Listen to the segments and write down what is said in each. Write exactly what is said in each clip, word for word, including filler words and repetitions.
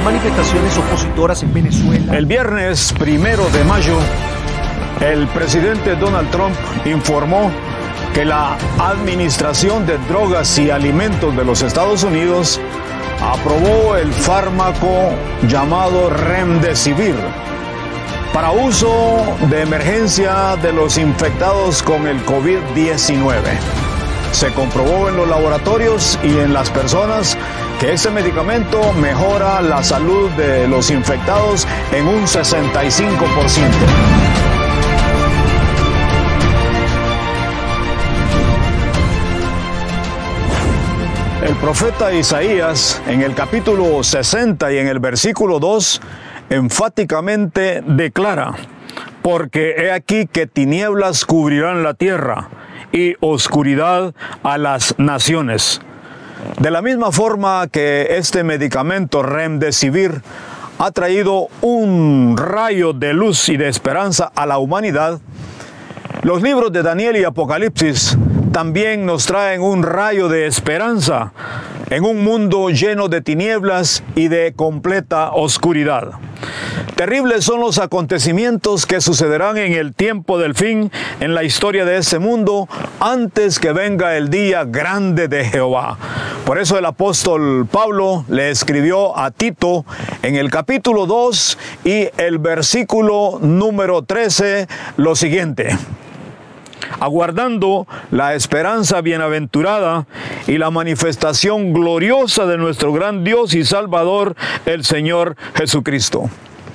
manifestaciones opositoras en Venezuela. El viernes primero de mayo, el presidente Donald Trump informó que la Administración de Drogas y Alimentos de los Estados Unidos aprobó el fármaco llamado Remdesivir para uso de emergencia de los infectados con el COVID diecinueve. Se comprobó en los laboratorios y en las personas que este medicamento mejora la salud de los infectados en un sesenta y cinco por ciento. El profeta Isaías, en el capítulo sesenta y en el versículo dos, enfáticamente declara: porque he aquí que tinieblas cubrirán la tierra y oscuridad a las naciones. De la misma forma que este medicamento Remdesivir ha traído un rayo de luz y de esperanza a la humanidad, los libros de Daniel y Apocalipsis también nos traen un rayo de esperanza en un mundo lleno de tinieblas y de completa oscuridad. Terribles son los acontecimientos que sucederán en el tiempo del fin en la historia de este mundo antes que venga el día grande de Jehová. Por eso el apóstol Pablo le escribió a Tito en el capítulo dos y el versículo número trece lo siguiente: aguardando la esperanza bienaventurada y la manifestación gloriosa de nuestro gran Dios y Salvador, el Señor Jesucristo.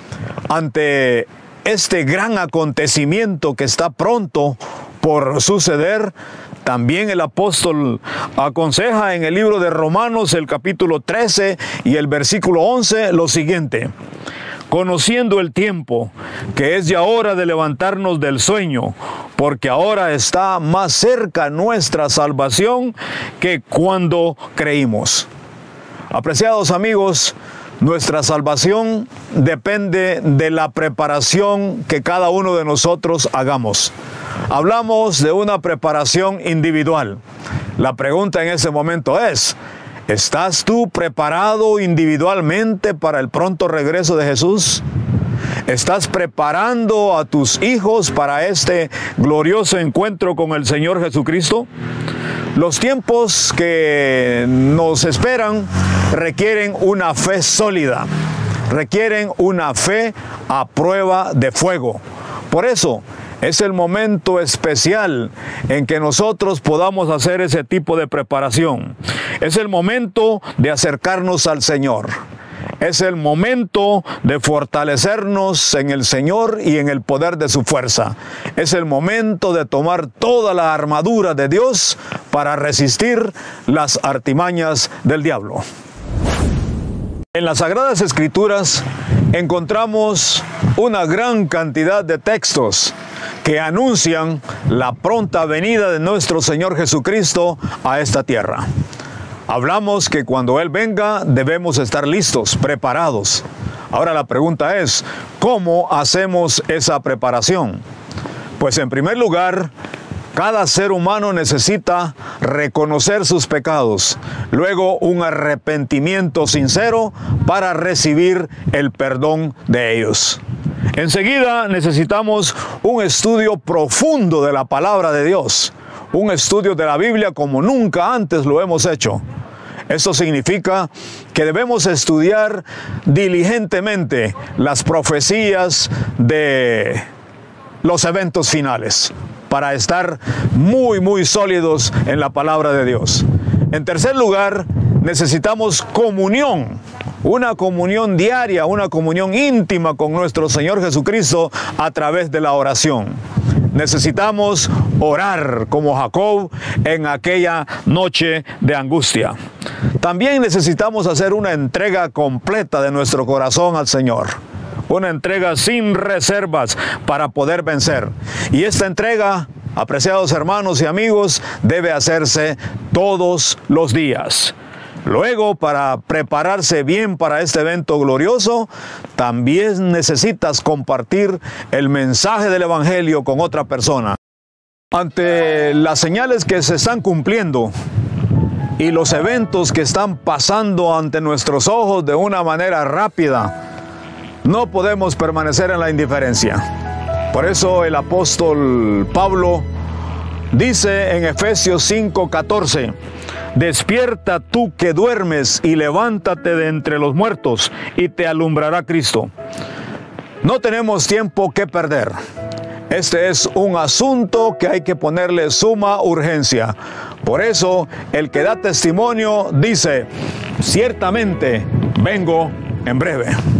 Ante este gran acontecimiento que está pronto por suceder, también el apóstol aconseja en el libro de Romanos, el capítulo trece y el versículo once, lo siguiente: conociendo el tiempo, que es ya hora de levantarnos del sueño, porque ahora está más cerca nuestra salvación que cuando creímos. Apreciados amigos, nuestra salvación depende de la preparación que cada uno de nosotros hagamos. Hablamos de una preparación individual. La pregunta en ese momento es: ¿estás tú preparado individualmente para el pronto regreso de Jesús? ¿Estás preparando a tus hijos para este glorioso encuentro con el Señor Jesucristo? Los tiempos que nos esperan requieren una fe sólida, requieren una fe a prueba de fuego. Por eso, es el momento especial en que nosotros podamos hacer ese tipo de preparación. Es el momento de acercarnos al Señor. Es el momento de fortalecernos en el Señor y en el poder de su fuerza. Es el momento de tomar toda la armadura de Dios para resistir las artimañas del diablo. En las Sagradas Escrituras encontramos una gran cantidad de textos que anuncian la pronta venida de nuestro Señor Jesucristo a esta tierra. Hablamos que cuando Él venga debemos estar listos, preparados. Ahora la pregunta es, ¿cómo hacemos esa preparación? Pues en primer lugar, cada ser humano necesita reconocer sus pecados, luego un arrepentimiento sincero para recibir el perdón de ellos. Enseguida necesitamos un estudio profundo de la palabra de Dios, un estudio de la Biblia como nunca antes lo hemos hecho. Esto significa que debemos estudiar diligentemente las profecías de los eventos finales para estar muy, muy sólidos en la palabra de Dios. En tercer lugar, necesitamos comunión, una comunión diaria, una comunión íntima con nuestro Señor Jesucristo a través de la oración. Necesitamos orar como Jacob en aquella noche de angustia. También necesitamos hacer una entrega completa de nuestro corazón al Señor. Una entrega sin reservas para poder vencer. Y esta entrega, apreciados hermanos y amigos, debe hacerse todos los días. Luego, para prepararse bien para este evento glorioso, también necesitas compartir el mensaje del Evangelio con otra persona. Ante las señales que se están cumpliendo y los eventos que están pasando ante nuestros ojos de una manera rápida, no podemos permanecer en la indiferencia. Por eso el apóstol Pablo dice en Efesios cinco catorce, despierta tú que duermes y levántate de entre los muertos y te alumbrará Cristo. No tenemos tiempo que perder. Este es un asunto que hay que ponerle suma urgencia. Por eso el que da testimonio dice, ciertamente vengo en breve.